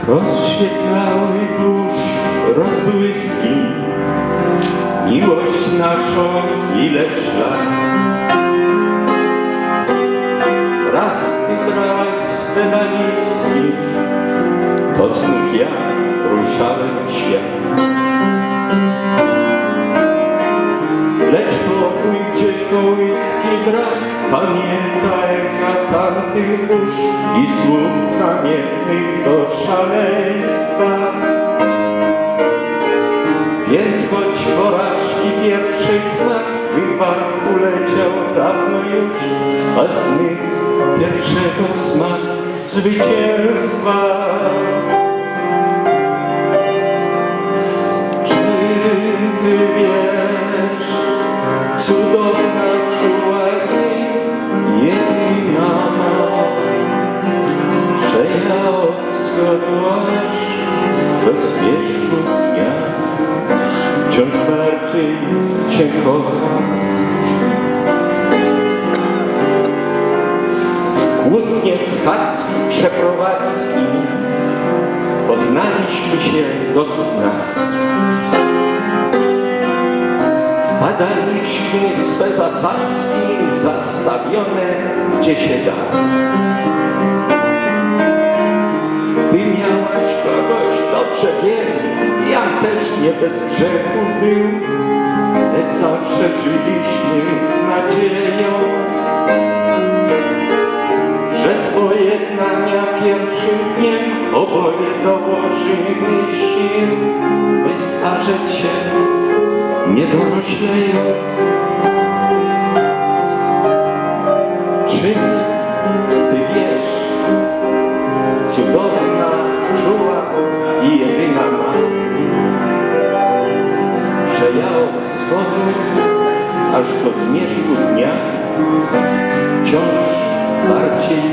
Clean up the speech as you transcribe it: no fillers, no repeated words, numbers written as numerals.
rozświetlały dusz rozbłyski, miłość naszą ileż lat. Raz ty brałaś swe walizki, to znów ja ruszałem w świat. Lecz pokój, gdzie kołyski brak, pamięta echa tamtych burz i słów namiennych do szaleństwa. Więc choć porażki pierwszej smak z twych walk uleciał dawno już, a z nich pierwszego smak zwycięstwa. Czy ty wiesz, cudowna, czuła i jedyna ma, że ja od wschodu aż do zmierzchu dnia wciąż bardziej cię kocham. Kłótnie, schadzki, przeprowadzki, poznaliśmy się do cna. Wpadaliśmy w swe zasadzki zastawione gdzie się da. Ty miałaś kogoś, dobrze wiem, ja też nie bez grzechu był, lecz zawsze żyliśmy nadzieją, że z pojednania pierwszym dniem oboje dołożymy sił, by starzeć się nie doroślejąc. Czy ty wiesz, cudowna, czuła i jedyna ma, że ja od wschodu aż do zmierzchu dnia wciąż bardziej